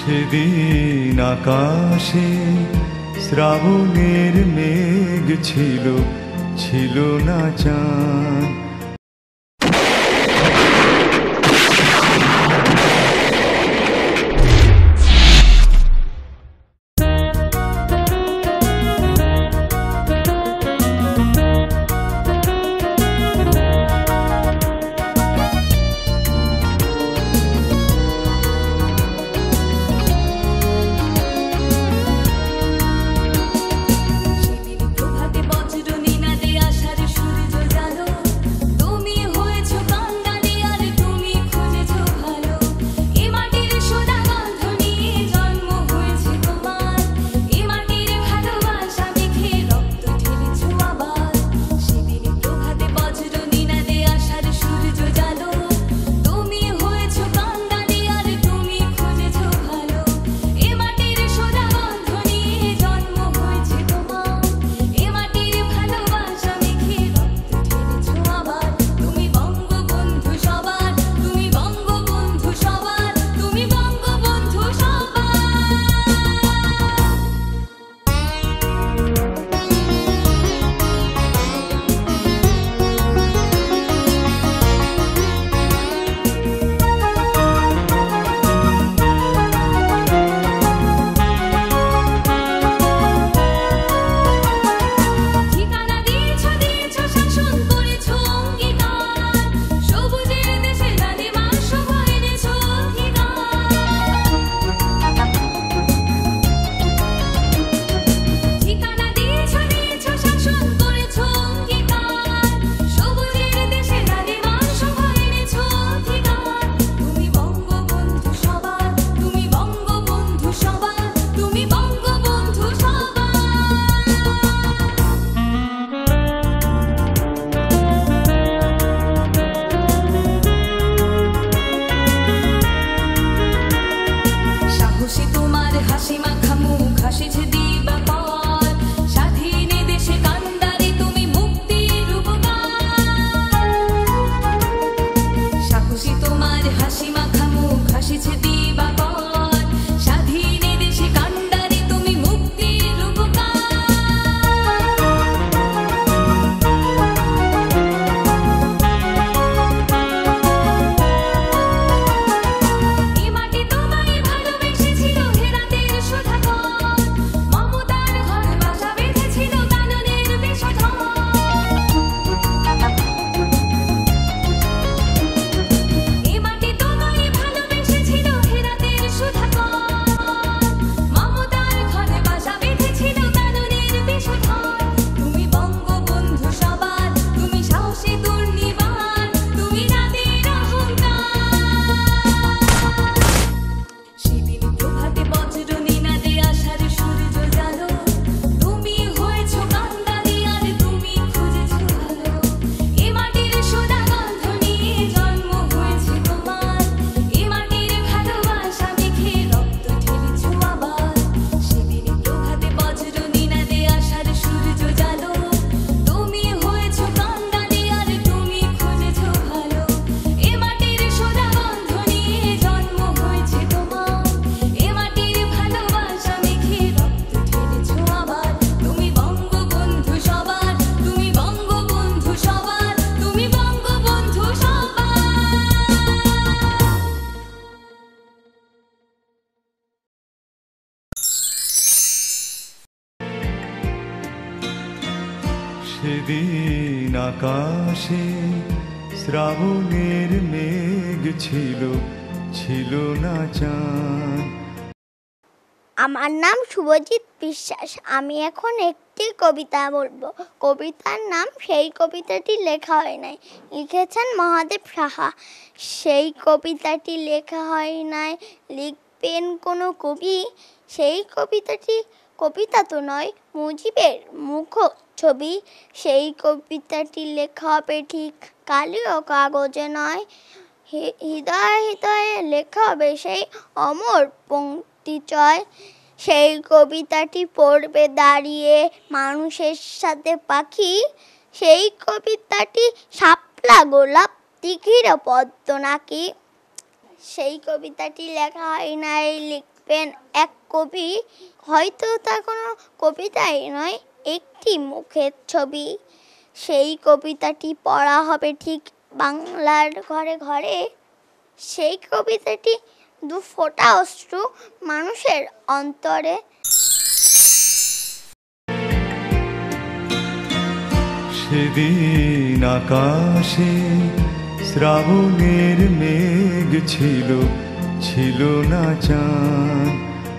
সেদিন আকাশে শ্রাবণের মেঘ ছিল, ছিল না চাঁদ। সেদিন আকাশে শ্রাবণের মেঘ ছিল, ছিল না চাঁদ। আমার নাম শুভজিৎ বিশ্বাস। আমি এখন একটি কবিতা বলবো। কবিতার নাম সেই কবিতাটি লেখা হয় নাই, লিখেছেন মহাদেব সাহা। সেই কবিতাটি লেখা হয় নাই, লিখবেন কোনো কবি। সেই কবিতাটি কবিতা তো নয়, মুজিবের মুখ ছবি। সেই কবিতাটি লেখা হবে ঠিক কালিও কাগজে নয়, হৃদয়ে হৃদয়ে লেখা হবে সেই অমর পংক্তি চয়। সেই কবিতাটি পড়বে দাঁড়িয়ে মানুষের সাথে পাখি। সেই কবিতাটি শাপলা গোলাপ দিঘির পদ্ম নাকি। সেই কবিতাটি লেখা হয় নাই, দেখবেন এক কবি, হয়তো তা কোনো কবিতাই নয়, একটি মুখের ছবি। সেই কবিতাটি পড়া হবে ঠিক বাংলার ঘরে ঘরে। সেই কবিতাটি দু ফোঁটা অশ্রু মানুষের অন্তরে। সেদিন আকাশে শ্রাবণের মেঘ ছিল, ছিল না চাঁদ।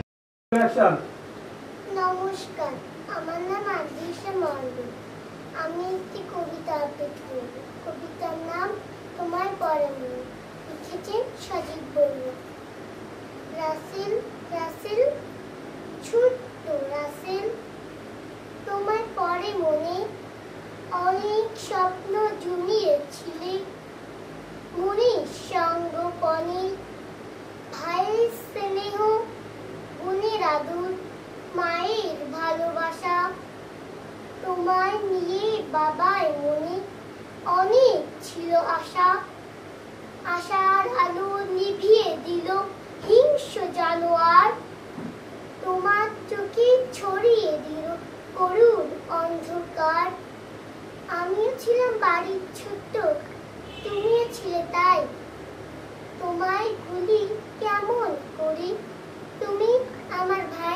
নমস্কার, আমার নাম আদিশা মণ্ডল। আমি একটি কবিতা আবৃত্তি করব। কবিতার নাম তোমার পরে মনে। লিখেছেন সজীব বড়ুয়া। রাসেল রাসেল ছোট্ট রাসেল, তোমার পরে মনে অনেক স্বপ্ন জমিয়েছিলে। মনির সঙ্গপনে ভাইয়ের স্নেহ, বোনের আদর, মায়ের ভালোবাসা। তোমায় নিয়ে বাবার মনে অনেক ছিল আশা। আশার আলো নিভিয়ে দিল হিংস্র জানোয়ার। তোমার চোখে ছড়িয়ে দিল করুণ অন্ধকার। আমিও ছিলাম বাড়ির ছোট্ট, তুমিও ছিলে তাই। তোমায় ভুলি কেমন করি, তুমি আমার ভাই।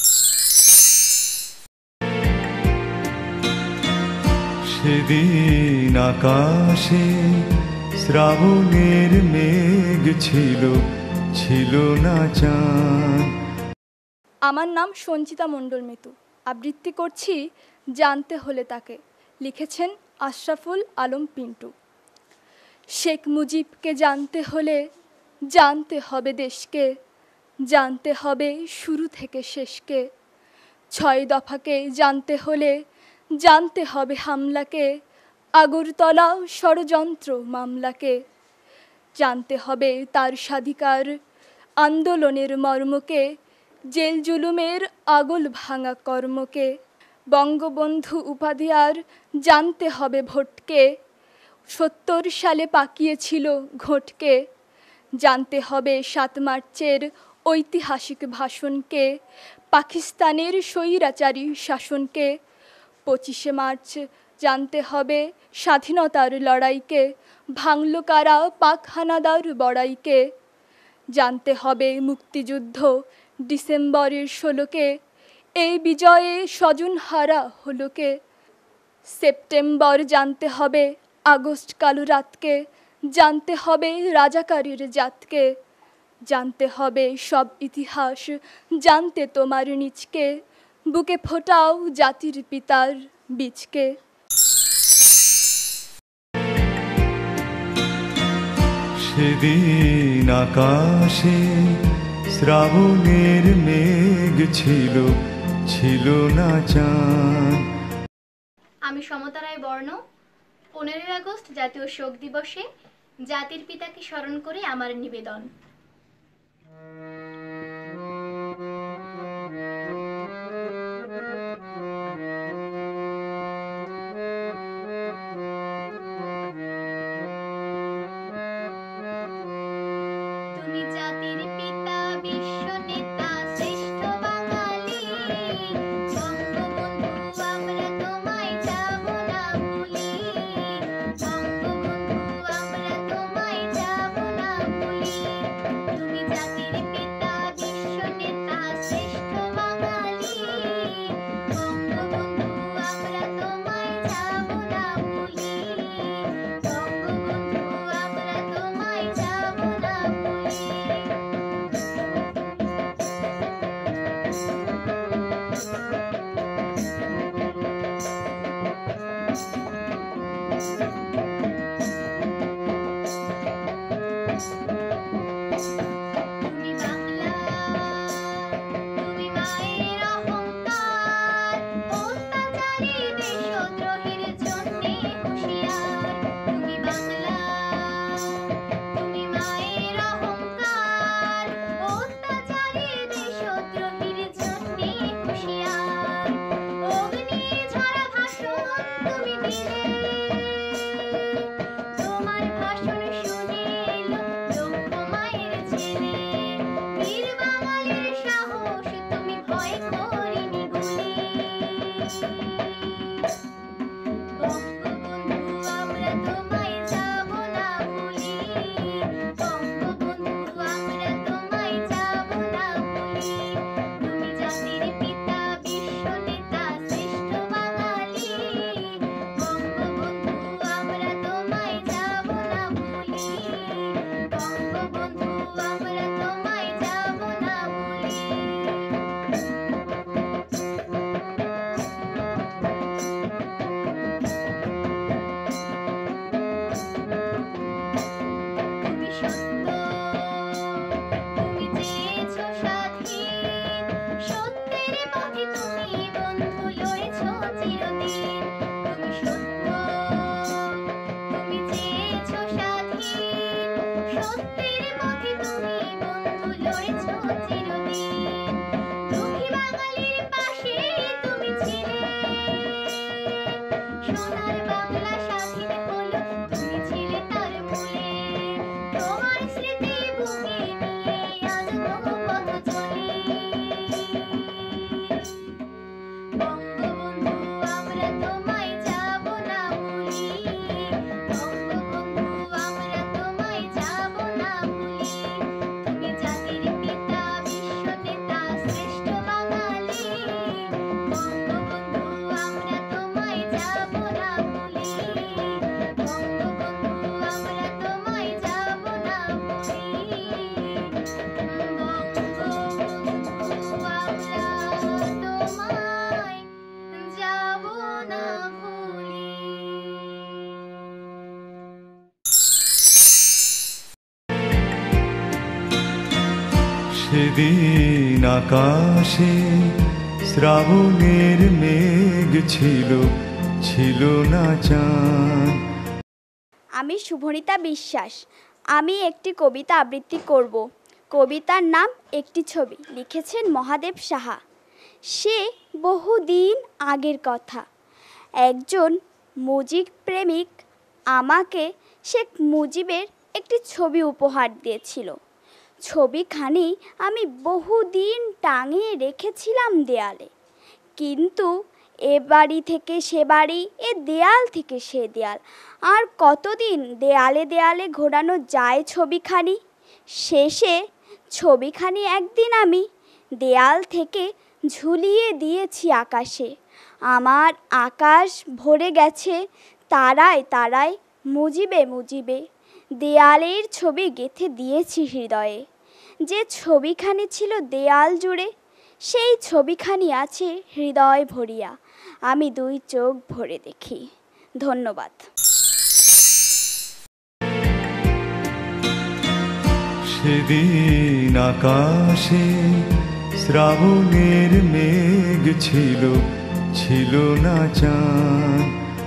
সেদিন আকাশে শ্রাবণের মেঘ ছিল, ছিল না চাঁদ। আমার নাম সঞ্চিতা মণ্ডল মিতু। আবৃত্তি করছি জানতে হলে তাকে। লিখেছেন আশরাফুল আলম পিন্টু। শেখ মুজিবকে জানতে হলে জানতে হবে দেশকে, জানতে হবে শুরু থেকে শেষকে। 6 দফাকে জানতে হলে জানতে হবে হামলাকে, আগরতলা ষড়যন্ত্র মামলাকে। জানতে হবে তার স্বাধিকার আন্দোলনের মর্মকে, জেল জুলুমের আগল ভাঙা কর্মকে। বঙ্গবন্ধু উপাধি আর জানতে হবে ভোটকে, 70 সালে পাকিয়েছিল ঘোটকে। জানতে হবে 7 মার্চের ঐতিহাসিক ভাষণকে, পাকিস্তানের স্বৈরাচারী শাসনকে। 25শে মার্চ জানতে হবে স্বাধীনতার লড়াইকে, ভাঙল কারা পাক হানাদার বড়াইকে। জানতে হবে মুক্তিযুদ্ধ ডিসেম্বরের 16কে, এই বিজয়ে স্বজন হারা হলো কে। সেপ্টেম্বর জানতে হবে আগস্ট কালো রাতকে, জানতে হবে রাজাকারের জাতকে। জানতে হবে সব ইতিহাস, জানতে তোমার নিজকে, বুকে ফোটাও জাতির পিতার বীজকে। সেদিন আকাশে শ্রাবণের মেঘ ছিল, ছিল না চাঁদ। আমি সমতা রায় বর্ণ। 15ই আগস্ট জাতীয় শোক দিবসে জাতির পিতাকে স্মরণ করে আমার নিবেদন। তুমি জাতির পিতা, বিশ্ব নেতা, শ্রেষ্ঠ বাঙালি। বঙ্গবন্ধু আমরা তোমায় যাব না ভুলি। বঙ্গবন্ধু আমরা তোমায় যাব না ভুলি। তুমি জাতির পিতা, সত্য, তুমি চেয়েছো স্বাধীন, সত্যের পথে তুমি বন্ধু লড়েছো চিরদিন। তুমি সত্য, তুমি চেয়েছো স্বাধীন, সত্যের পথে তুমি বন্ধু লড়েছো চিরদিন। দুঃখী বাঙালির পাশে তুমি ছিলে, সোনার বাংলা স্বাধীন হলো, তুমি ছিলে তার মূলে। তোমার স্মৃতি বুকে নিয়ে আজ বহু পথ চলি। বঙ্গবন্ধু আমরা তোমায় যাব না ভুলি, বঙ্গবন্ধু আমরা তোমায় যাব না ভুলি। তুমি জাতির পিতা, বিশ্ব নেতা, শ্রেষ্ঠ বাঙালি। বঙ্গবন্ধু আমরা তোমায় যাব না ভুলি, বঙ্গবন্ধু আমরা তোমায় যাব না ভুলি। বঙ্গবন্ধু আমরা তোমায় যাব না ভুলি। সেদিন আকাশে শ্রাবণের মেঘ ছিল, ছিল না চাঁদ। আমি শুভনিতা বিশ্বাস। আমি একটি কবিতা আবৃত্তি করব। কবিতার নাম একটি ছবি। লিখেছেন মহাদেব সাহা। সে বহুদিন আগের কথা। একজন মুজিব প্রেমিক আমাকে শেখ মুজিবের একটি ছবি উপহার দিয়েছিল। ছবিখানি আমি বহুদিন টাঙিয়ে রেখেছিলাম দেয়ালে। কিন্তু এ বাড়ি থেকে সে বাড়ি, এ দেয়াল থেকে সে দেয়াল, আর কতদিন দেয়ালে দেয়ালে ঘোরানো যায় ছবিখানি। শেষে ছবিখানি একদিন আমি দেয়াল থেকে ঝুলিয়ে দিয়েছি আকাশে। আমার আকাশ ভরে গেছে তারায় তারায়, মুজিবে মুজিবে। দেয়ালের ছবি গেঁথে দিয়েছি হৃদয়ে। যে ছবিখানি ছিল দেয়াল জুড়ে, সেই ছবিখানি আছে হৃদয় ভরিয়া। আমি দুই চোখ ভরে দেখি। ধন্যবাদ। সেদিন আকাশে শ্রাবণের মেঘ ছিল, ছিল না চাঁদ।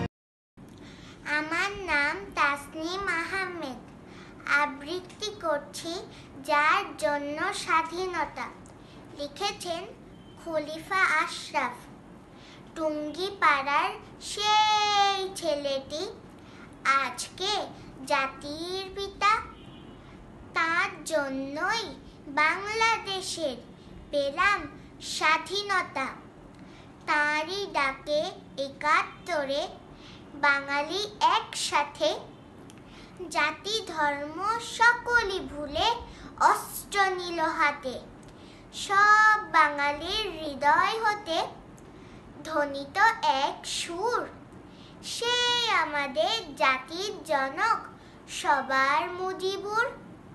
আমার নাম তাসনিম আহমেদ। আবৃত্তি করছি যার জন্য স্বাধীনতা। লিখেছেন খলিফা আশরাফ। টুঙ্গি পাড়ার সেই ছেলেটি আজকে জাতির পিতা। তার জন্যই বাংলাদেশের পেলাম স্বাধীনতা। তারই ডাকে ৭১ বাঙালি একসাথে, জাতি ধর্ম সকলই ভুলে অস্ত্র নিল হাতে। সব বাঙালির হৃদয় হতে ধ্বনিত এক সুর, সেই আমাদের জাতির জনক সবার মুজিবুর।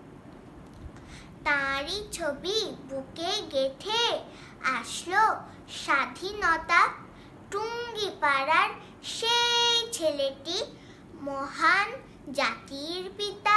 তারই ছবি বুকে গেঁথে আসলো স্বাধীনতা। টুঙ্গি পাড়ার সেই ছেলেটি মহান জাতির পিতা।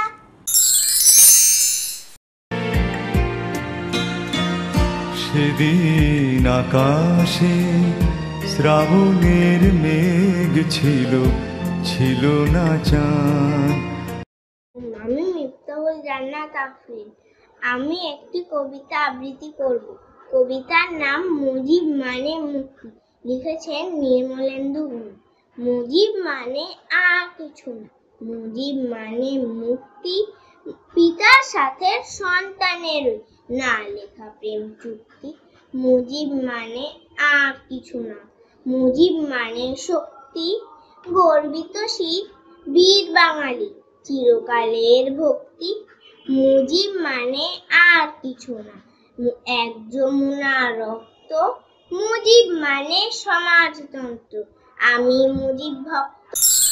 সেদিন আকাশে শ্রাবণের মেঘ ছিল, ছিল না চাঁদ। আমি মিফতাহুল জান্নাত আফরিন। আমি একটি কবিতা আবৃত্তি করব। কবিতার নাম মুজিব মানে মুক্তি। লিখেছেন নির্মলেন্দু গুণ। মুজিব মানে আর কিছু না, মুজিব মানে মুক্তি। পিতার সাথে সন্তানের না লেখা প্রেম চুক্তি। মুজিব মানে আর কিছু না, মুজিব মানে শক্তি। গর্বিত শীত বীর বাঙালি, চিরকালের ভক্তি। মুজিব মানে আর কিছু না, এক যমুনা রক্ত। মুজিব মানে সমাজতন্ত্র। আমি মুজিব ভক্ত।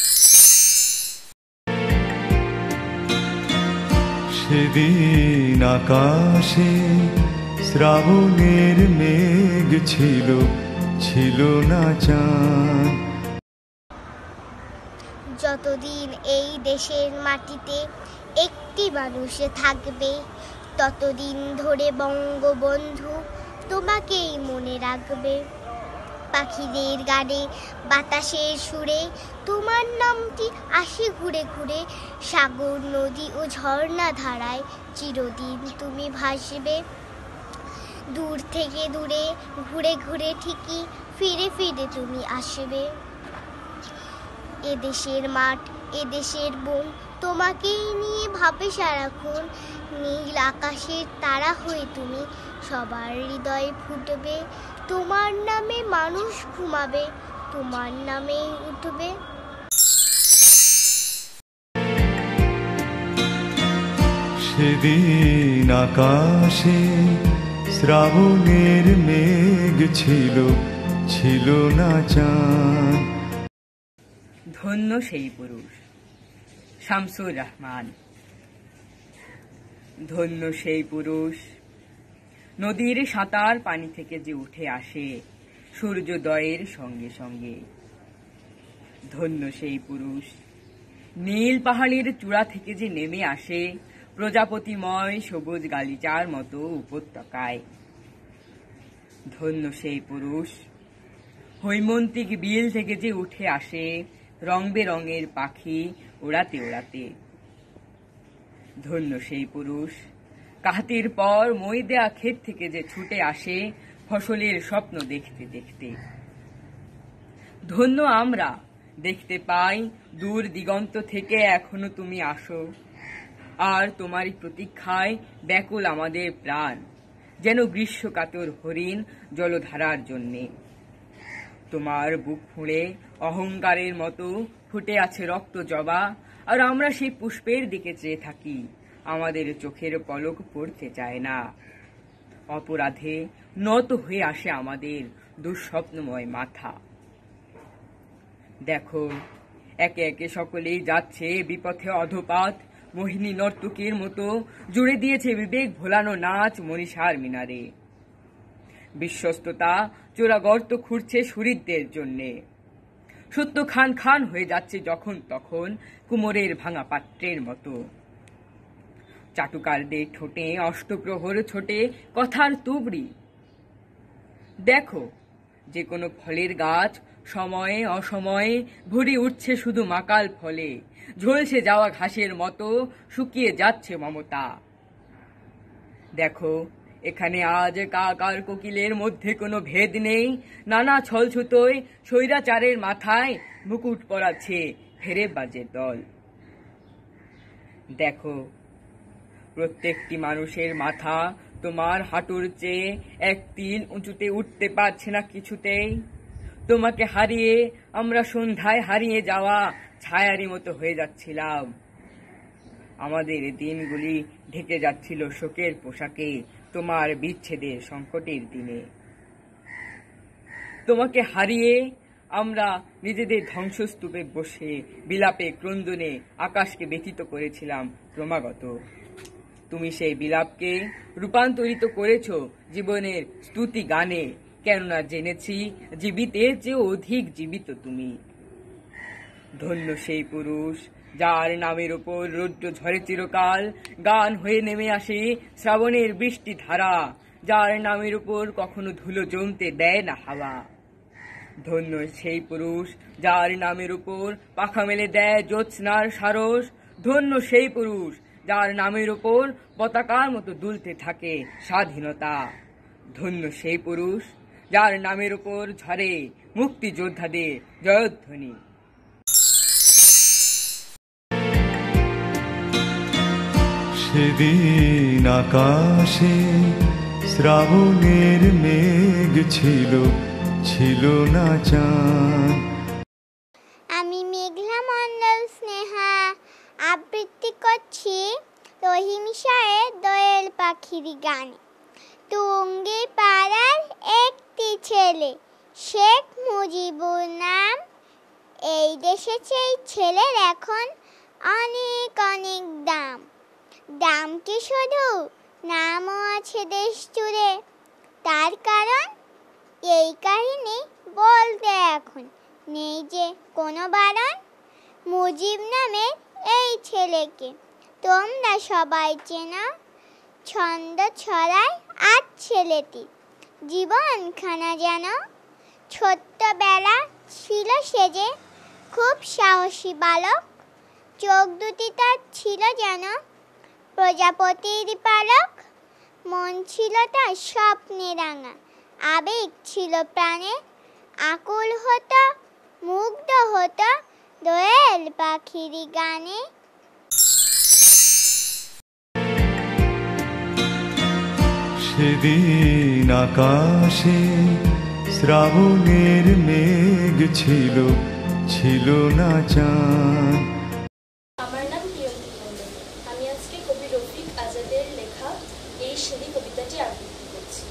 সেদিন আকাশে শ্রাবণের মেঘ ছিল, ছিল না চাঁদ। যতদিন এই দেশের মাটিতে একটি কোটি মানুষ থাকবে, ততদিন ধরে বঙ্গবন্ধু তোমাকেই মনে রাখবে। পাখিদের গানে বাতাসের সুরে তোমার নামটি আসে ঘুরে ঘুরে, সাগর নদী ও ঝর্ণা ধারায় চিরদিন তুমি ভাসবে। দূর থেকে দূরে ঘুরে ঘুরে ঠিকই ফিরে ফিরে তুমি আসবে। এদেশের মাঠ, এদেশের বন তোমাকেই নিয়ে ভাবে সারাক্ষণ, নীল আকাশের তারা হয়ে তুমি সবার হৃদয়ে ফুটবে। তোমার নামে মানুষ ঘুমাবে, তোমার নামেই উঠবে। সেদিন আকাশে শ্রাবণের মেঘ ছিল, ছিল না চাঁদ। ধন্য সেই পুরুষ। শামসুর রহমান। ধন্য সেই পুরুষ, নদীর সাঁতার পানি থেকে যে উঠে আসে সূর্যোদয়ের সঙ্গে সঙ্গে। ধন্য সেই পুরুষ, নীল পাহাড়ের চূড়া থেকে যে নেমে আসে প্রজাপতিময় সবুজ গালিচার মতো উপত্যকায়। ধন্য সেই পুরুষ, হৈমন্তিক বিল থেকে যে উঠে আসে রং বেরঙের পাখি ওড়াতে ওড়াতে। ধন্য সেই পুরুষ, কাহাতির পর মই দেয়া ক্ষেত থেকে যে ছুটে আসে ফসলের স্বপ্ন দেখতে দেখতে। ধন্য আমরা, দেখতে পাই দূর দিগন্ত থেকে এখনো তুমি আসো, আর তোমারই প্রতীক্ষায় ব্যাকুল আমাদের প্রাণ, যেন গ্রীষ্মকাতর হরিণ জলধারার জন্যে। তোমার বুক ফুঁড়ে অহংকারের মতো ফুটে আছে রক্ত জবা, আর আমরা সেই পুষ্পের দিকে চেয়ে থাকি, আমাদের চোখের পলক পড়তে চায় না। অপরাধে নত হয়ে আসে আমাদের দুঃস্বপ্নময় মাথা। দেখো, একে একে সকলেই যাচ্ছে বিপথে অধপাত, মোহিনী নর্তকীর মতো জুড়ে দিয়েছে বিবেক ভোলানো নাচ মনীষার মিনারে। বিশ্বস্ততা চোরা গর্ত খুঁড়ছে সুহৃদদের জন্যে। সত্য খান খান হয়ে যাচ্ছে যখন তখন কুমোরের ভাঙা পাত্রের মতো। চাটুকারদের ঠোঁটে অষ্টপ্রহর ছোটে কথার তুবড়ি। দেখো, যে কোনো ফলের গাছ সময়ে অসময়ে ভরে উঠছে শুধু মাকাল ফলে, ঝলসে যাওয়া ঘাসের মতো শুকিয়ে যাচ্ছে মমতা। দেখো, এখানে আজ কাকার কোকিলের মধ্যে কোনো ভেদ নেই, নানা ছলছুতোয় স্বৈরাচারের মাথায় মুকুট পরাচ্ছে ফেরেবাজের দল। দেখো, প্রত্যেকটি মানুষের মাথা তোমার হাঁটুর চেয়ে এক তিল উঁচুতে উঠতে পারছে না কিছুতেই। তোমাকে হারিয়ে আমরা সন্ধ্যায় হারিয়ে যাওয়া ছায়ারই মতো হয়ে যাচ্ছিলাম। আমাদের দিনগুলি ঢেকে যাচ্ছিল শোকের পোশাকে তোমার বিচ্ছেদের সংকটের দিনে। তোমাকে হারিয়ে আমরা নিজেদের ধ্বংসস্তূপে বসে বিলাপে ক্রন্দনে আকাশকে ব্যথিত করেছিলাম ক্রমাগত। তুমি সেই বিলাপকে রূপান্তরিত করেছ জীবনের স্তুতি গানে, কেননা জেনেছি জীবিতের চেয়ে অধিক জীবিত তুমি। ধন্য সেই পুরুষ, যার নামের ওপর রৌদ্র ঝরে চিরকাল, গান হয়ে নেমে আসে শ্রাবণের বৃষ্টি ধারা, যার নামের উপর কখনো ধুলো জমতে দেয় না হাওয়া। ধন্য সেই পুরুষ, যার নামের উপর পাখা মেলে দেয় জ্যোৎস্নার সারস। ধন্য সেই পুরুষ, যার নামের উপর পতাকার মতো দুলতে থাকে স্বাধীনতা। ধন্য সেই পুরুষ, যার নামের উপর ঝরে মুক্তিযোদ্ধাদের জয়ধ্বনি। সেদিন আকাশে শ্রাবণের মেঘ ছিল, ছিল না চাঁদ। আমি মেঘলা মণ্ডল স্নেহা আবৃত্তি করছি রহিম শাহের দোয়েল পাখির গান। টুঙ্গি পাড়ার একটি ছেলে, শেখ মুজিবুর নাম। এই দেশে সেই ছেলের এখন অনেক অনেক দাম। দাম কি শুধু, নামও আছে দেশ জুড়ে। তার কারণ এই কাহিনী বলতে এখন নেই যে কোনো বারণ। মুজিব নামের এই ছেলেকে তোমরা সবাই চেনা ছন্দ ছড়ায় আজ ছেলেটি জীবনখানা যেন ছোট্টবেলা ছিল সেজে খুব সাহসী বালক চোখ দুটি তার ছিল যেন প্রজাপতির পালক মন ছিল তার স্বপ্নে রাঙা আবেগ ছিল প্রাণে আকুল হতো মুগ্ধ হতো দোয়েল পাখির গানে। সেদিন আকাশে শ্রাবণের মেঘ ছিল, ছিল না চাঁদ। আমার নাম প্রিয়ন্তী মণ্ডল। আমি আজকে কবি রফিক আজাদের লেখা এই সিঁড়ি কবিতাটি আবৃত্তি করছি।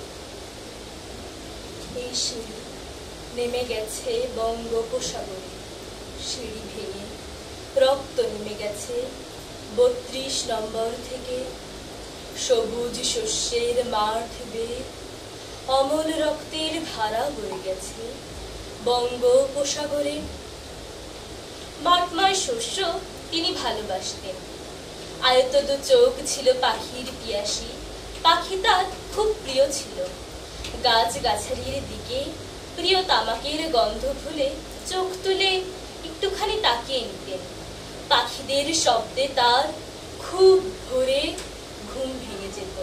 এই সিঁড়ি নেমে গেছে বঙ্গোপসাগরে, সিঁড়ি ভেঙে রক্ত নেমে গেছে ৩২ নম্বর থেকে। সবুজ শস্যের মাঠ বেয়ে অমল রক্তের ধারা বয়ে গেছে বঙ্গোপসাগরে। মাঠময় শস্য তিনি ভালোবাসতেন, আয়ত দু চোখ ছিল পাখির পিয়াসী, পাখি তার খুব প্রিয় ছিল। গাছ গাছালির দিকে প্রিয় তামাকের গন্ধ ভুলে চোখ তুলে একটুখানি তাকিয়ে নিতেন। পাখিদের শব্দে তার খুব ভোরে ঘুম ভেঙে যেত।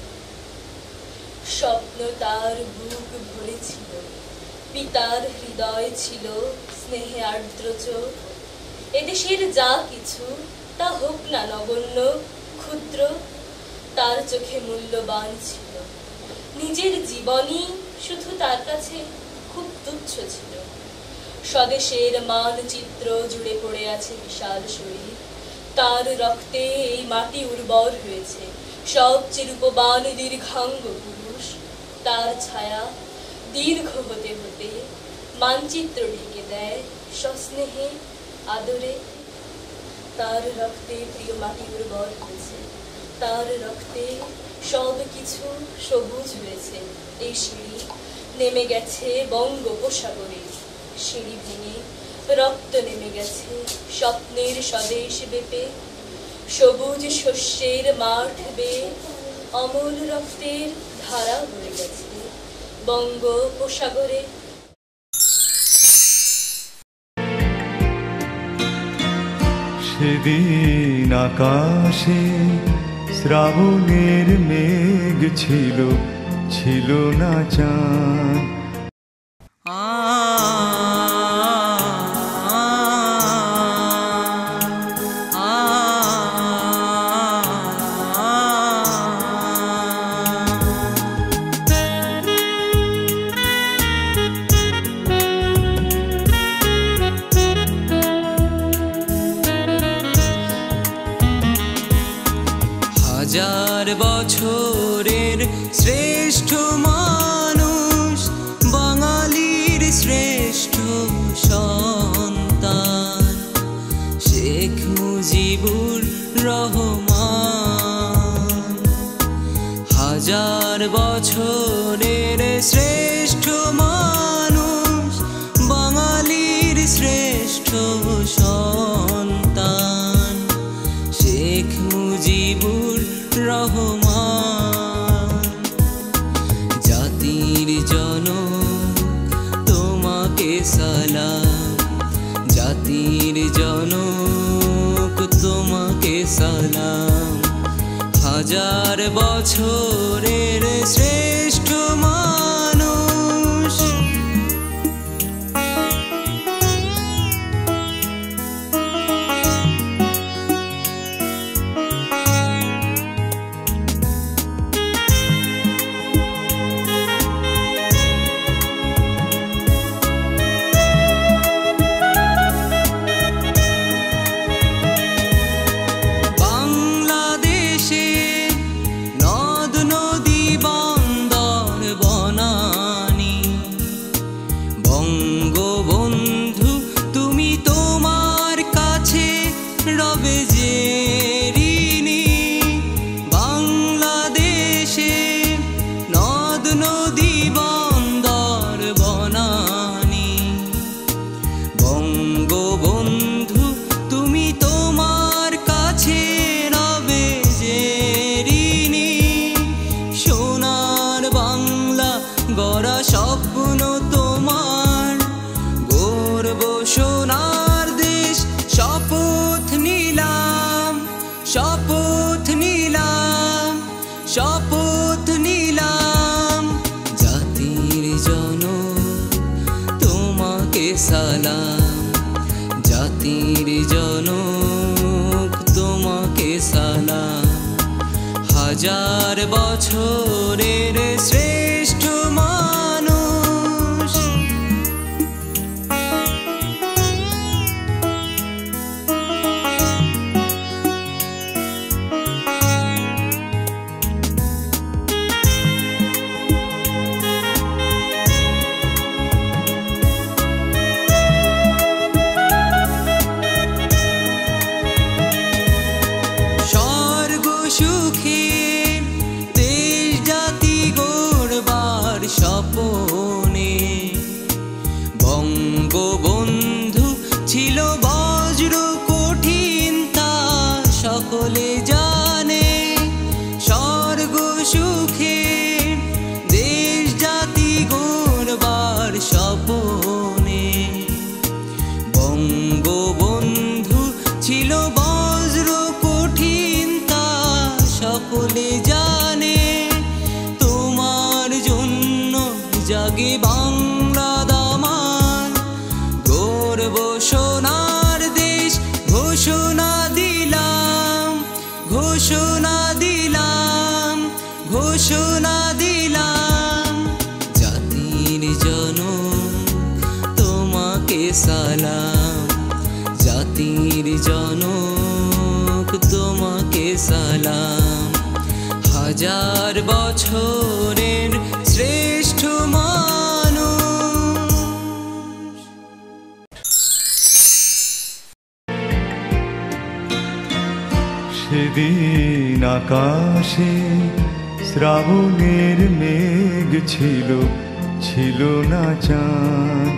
স্বপ্ন তার বুক ভরেছিল, পিতার হৃদয় ছিল স্নেহে আর্দ্র চোখ। এদেশের যা কিছু তা হোক না নগণ্য ক্ষুদ্র, তার চোখে মূল্যবান ছিল। নিজের জীবনই শুধু তার কাছে খুব তুচ্ছ ছিল। স্বদেশের মানচিত্র জুড়ে পড়ে আছে বিশাল শরীর, তার রক্তে এই মাটি উর্বর হয়েছে সবচেয়ে রূপবান দীর্ঘাঙ্গ পুরুষ। তার ছায়া দীর্ঘ হতে হতে মানচিত্র ঢেকে দেয় সস্নেহে আদরে। তার রক্তে প্রিয় মাটি উর্বর হয়েছে, তার রক্তে সব কিছু সবুজ হয়েছে। এই সিঁড়ি নেমে গেছে বঙ্গোপসাগরে, সিঁড়ি ভেঙে রক্ত নেমে গেছে স্বপ্নের স্বদেশ বেপে। সবুজ শস্যের মাঠ বেয়ে অমল রক্তের ধারা বয়ে গেছে বঙ্গোপসাগরে। সেদিন আকাশে শ্রাবণের মেঘ ছিল, ছিল না চাঁদ। হাজার বছরের শ্রেষ্ঠ মানুষ, বাঙালির শ্রেষ্ঠ সন্তান শেখ মুজিবুর রহমান। হাজার বছরের শ্রেষ্ঠ মানুষ, বাঙালির শ্রেষ্ঠ সন্তান শেখ মুজিবুর রহমান। জাতির জনক তোমাকে সালাম, জাতির জনক তোমাকে সালাম। হাজার বছরের শ্রেষ্ঠ মানুষ। বাংলাদেশে নদ শপথ নিলাম জাতির জনক তোমাকে সালাম, জাতির জনক তোমাকে সালাম। হাজার বছরের শ্রেষ্ঠ মানুষ, স্বর্গ সুখে দেশ জাতি গড়বার স্বপনে বঙ্গবন্ধু ছিল বজ্র কঠিন, তা সকলে জানে। স্বর্গ সুখে দেশ জাতি গড়বার স্বপনে বঙ্গবন্ধু ছিল বজ্র কঠিন, তা সকলে জানে। তোমার জন্য জাগে বাংলা দামান, গর্ব সোনার দেশ ঘোষণা দিলাম, ঘোষণা দিলাম, ঘোষণা দিলাম। জাতির জনক তোমাকে সালাম, জাতির জনক তোমাকে সালাম। হাজার বছরের শ্রেষ্ঠ মানুষ। সেদিন আকাশে শ্রাবণের মেঘ ছিল, ছিল না চাঁদ।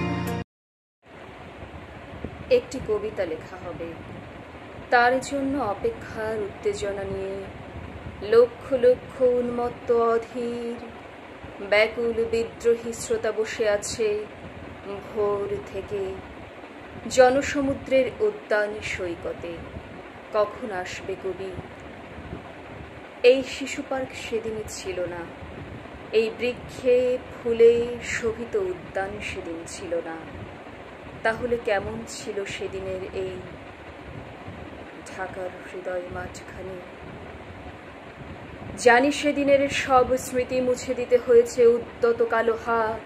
একটি কবিতা লেখা হবে, তার জন্য অপেক্ষার উত্তেজনা নিয়ে লক্ষ লক্ষ উন্মত্ত অধীর ব্যাকুল বিদ্রোহী শ্রোতা বসে আছে ভোর থেকে জনসমুদ্রের উদ্যান সৈকতে। কখন আসবে কবি? এই শিশু পার্ক সেদিনে ছিল না, এই বৃক্ষে ফুলে শোভিত উদ্যান সেদিন ছিল না। তাহলে কেমন ছিল সেদিনের এই ঢাকার হৃদয় মাঠখানি? জানি সেদিনের সব স্মৃতি মুছে দিতে হয়েছে উদ্যত কালো হাত।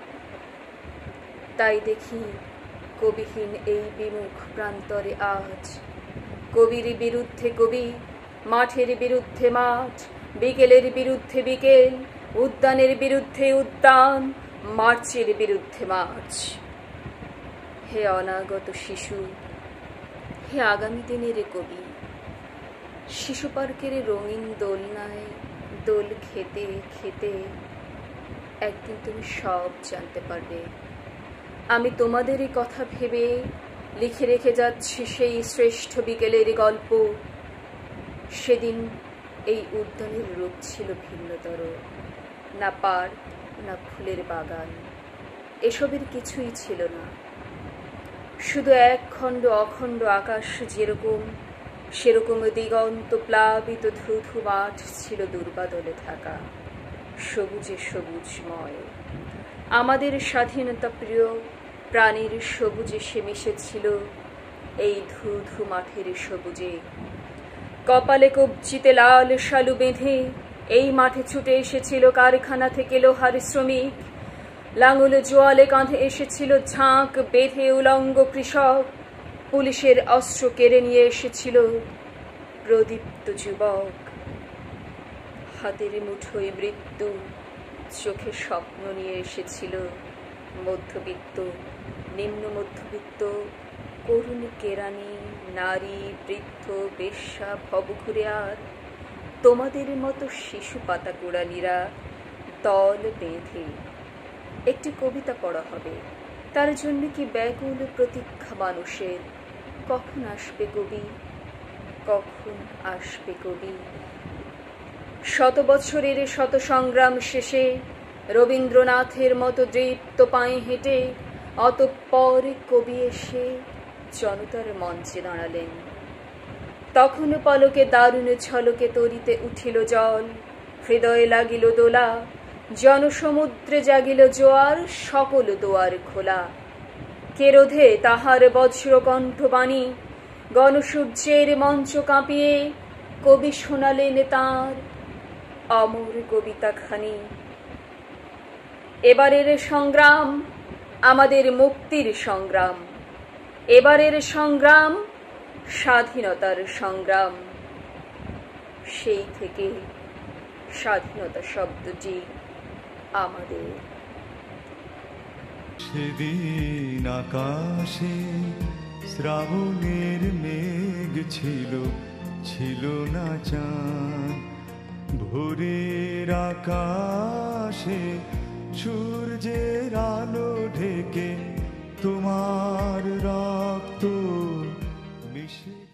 তাই দেখি কবিহীন এই বিমুখ প্রান্তরে আজ কবির বিরুদ্ধে কবি, মাঠের বিরুদ্ধে মাঠ, বিকেলের বিরুদ্ধে বিকেল, উদ্যানের বিরুদ্ধে উদ্যান, মার্চের বিরুদ্ধে মার্চ। হে অনাগত শিশু, হে আগামী দিনের কবি, শিশু পার্কের রঙিন দোলনায় দোল খেতে খেতে একদিন তুমি সব জানতে পারবে। আমি তোমাদেরই কথা ভেবে লিখে রেখে যাচ্ছি সেই শ্রেষ্ঠ বিকেলের গল্প। সেদিন এই উদ্যানের রূপ ছিল ভিন্নতর, না পার্ক, না ফুলের বাগান, এসবের কিছুই ছিল না। শুধু এক খণ্ড অখণ্ড আকাশ যেরকম, সেরকম দিগন্ত প্লাবিত ধুধু মাঠ ছিল দুর্বাদলে থাকা, সবুজে সবুজময়। আমাদের স্বাধীনতা প্রিয় প্রাণীর সবুজে সে মিশেছিল এই ধুধু মাঠের সবুজে। কপালে কবজিতে লাল শালু বেঁধে এই মাঠে ছুটে এসেছিল কারখানা থেকে লোহার শ্রমিক, লাঙল জোয়ালে কাঁধে এসেছিল ঝাঁক বেঁধে উলঙ্গ কৃষক, পুলিশের অস্ত্র কেড়ে নিয়ে এসেছিল প্রদীপ্ত যুবক। হাতের মুঠোয় মৃত্যু, চোখে স্বপ্ন নিয়ে এসেছিল মধ্যবিত্ত, নিম্ন মধ্যবিত্ত, করুণ কেরানি, নারী, বৃদ্ধ, বেশ্যা, ভবঘুরে আর তোমাদের মতো শিশু পাতা কুড়ানিরা দল বেঁধে। একটি কবিতা পড়া হবে, তার জন্য কি ব্যাকুল প্রতীক্ষা মানুষের। কখন আসবে কবি, কখন আসবে কবি? শত বছরের শত সংগ্রাম শেষে রবীন্দ্রনাথের মতো দৃপ্ত পায়ে হেঁটে অতঃপর কবি এসে জনতার মঞ্চে দাঁড়ালেন। তখন পলকে দারুণ ঝলকে তরিতে উঠিল জল, হৃদয়ে লাগিল দোলা, জনসমুদ্রে জাগিল জোয়ার, সকল দুয়ার খোলা। কে রোধে তাহার বজ্রকণ্ঠবাণী, গণসূর্যের মঞ্চ কাঁপিয়ে কবি শোনালেন তাঁর অমর কবিতাখানি। এবারের সংগ্রাম আমাদের মুক্তির সংগ্রাম, এবারের সংগ্রাম স্বাধীনতার সংগ্রাম। সেই থেকে স্বাধীনতা শব্দটি আমাদের। সেদিন আকাশে শ্রাবণের মেঘ ছিল, ছিল না চাঁদ। ভোরের আকাশে সূর্যের আলো ঢেকে তোমার রক্ত মিশে